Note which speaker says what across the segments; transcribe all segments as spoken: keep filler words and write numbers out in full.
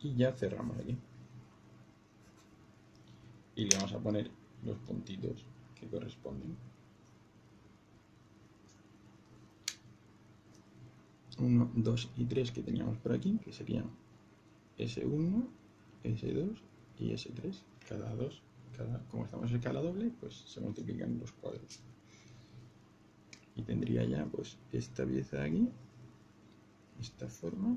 Speaker 1: y ya cerramos aquí y le vamos a poner los puntitos que corresponden. uno, dos y tres que teníamos por aquí, que serían ese uno, ese dos y ese tres. Cada dos, cada, como estamos en escala doble, pues se multiplican los cuadros. Y tendría ya pues esta pieza de aquí, esta forma.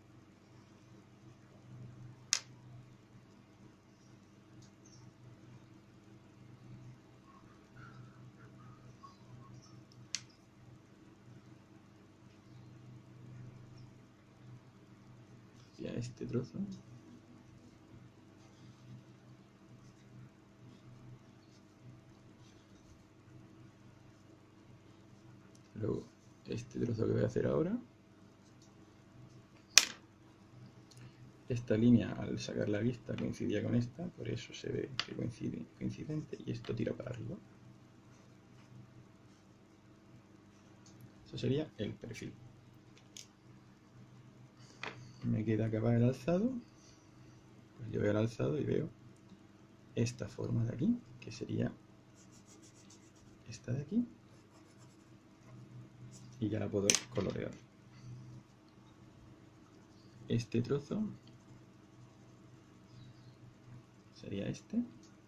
Speaker 1: Hacia este trozo. Luego este trozo que voy a hacer ahora. Esta línea al sacar la vista coincidía con esta, por eso se ve que coincide coincidente y esto tira para arriba. Eso sería el perfil. Me queda acabar el alzado. Pues yo veo el alzado y veo esta forma de aquí, que sería esta de aquí, y ya la puedo colorear. Este trozo sería este.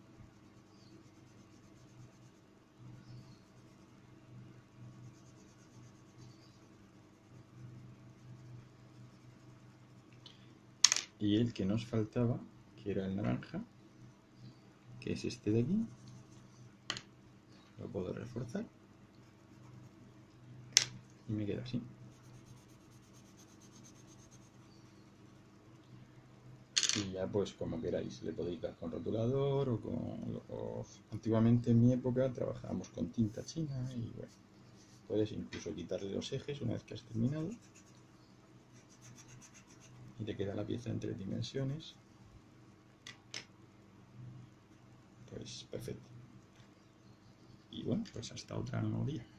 Speaker 1: Y el que nos faltaba, que era el naranja, que es este de aquí, lo puedo reforzar y me queda así. Y ya pues como queráis, le podéis dar con rotulador o con... O, antiguamente en mi época trabajábamos con tinta china y bueno, puedes incluso quitarle los ejes una vez que has terminado y te queda la pieza en tres dimensiones. Pues perfecto. Y bueno, pues hasta otro día.